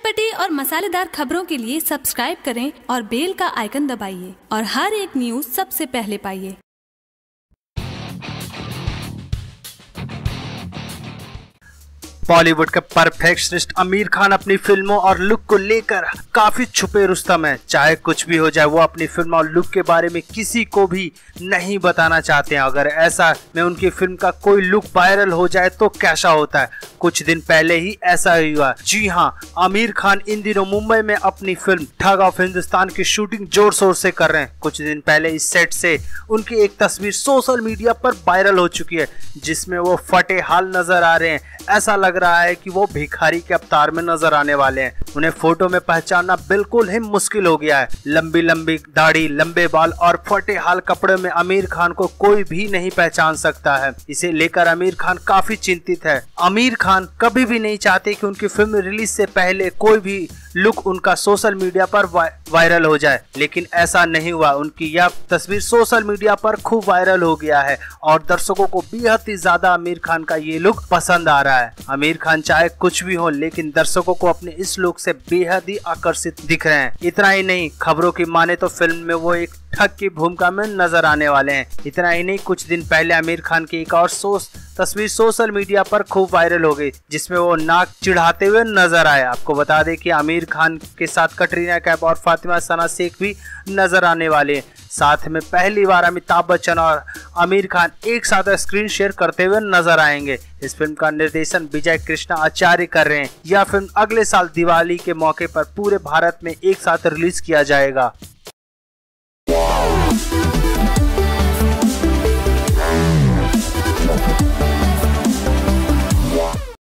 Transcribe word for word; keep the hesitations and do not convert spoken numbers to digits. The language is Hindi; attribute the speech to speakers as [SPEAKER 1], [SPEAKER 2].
[SPEAKER 1] चटपटी और मसालेदार खबरों के लिए सब्सक्राइब करें और बेल का आइकन दबाइए और हर एक न्यूज सबसे पहले पाइए।
[SPEAKER 2] बॉलीवुड के परफेक्शनिस्ट आमिर खान अपनी फिल्मों और लुक को लेकर काफी छुपे रुस्तम है। चाहे कुछ भी हो जाए, वो अपनी फिल्म और लुक के बारे में किसी को भी नहीं बताना चाहते हैं। अगर ऐसा में उनकी फिल्म का कोई लुक वायरल हो जाए तो कैसा होता है। कुछ दिन पहले ही ऐसा ही हुआ। जी हाँ, आमिर खान इन दिनों मुंबई में अपनी फिल्म ठग ऑफ हिंदुस्तान की शूटिंग जोर शोर से कर रहे हैं। कुछ दिन पहले इस सेट से उनकी एक तस्वीर सोशल मीडिया पर वायरल हो चुकी है, जिसमें वो फटे हाल नजर आ रहे हैं। ऐसा लग रहा है कि वो भिखारी के अवतार में नजर आने वाले हैं। उन्हें फोटो में पहचानना बिल्कुल ही मुश्किल हो गया है। लंबी लंबी दाढ़ी, लंबे बाल और फटे हाल कपड़े में आमिर खान को कोई भी नहीं पहचान सकता है। इसे लेकर आमिर खान काफी चिंतित है। आमिर खान कभी भी नहीं चाहते कि उनकी फिल्म रिलीज से पहले कोई भी लुक उनका सोशल मीडिया पर वायरल हो जाए, लेकिन ऐसा नहीं हुआ। उनकी यह तस्वीर सोशल मीडिया पर खूब वायरल हो गया है और दर्शकों को बेहद ही ज्यादा आमिर खान का ये लुक पसंद आ रहा है। आमिर खान चाहे कुछ भी हो, लेकिन दर्शकों को अपने इस लुक से बेहद ही आकर्षित दिख रहे हैं। इतना ही नहीं, खबरों की माने तो फिल्म में वो एक ठग की भूमिका में नजर आने वाले हैं। इतना ही नहीं, कुछ दिन पहले आमिर खान की एक और सोच तस्वीर सोशल मीडिया पर खूब वायरल हो गई, जिसमें वो नाक चिढ़ाते हुए नजर आए। आपको बता दें कि आमिर खान के साथ कटरीना कैफ और फातिमा सना शेख भी नजर आने वाले हैं। साथ में पहली बार अमिताभ बच्चन और आमिर खान एक साथ स्क्रीन शेयर करते हुए नजर आएंगे। इस फिल्म का निर्देशन विजय कृष्णा आचार्य कर रहे हैं। यह फिल्म अगले साल दिवाली के मौके पर पूरे भारत में एक साथ रिलीज किया जाएगा।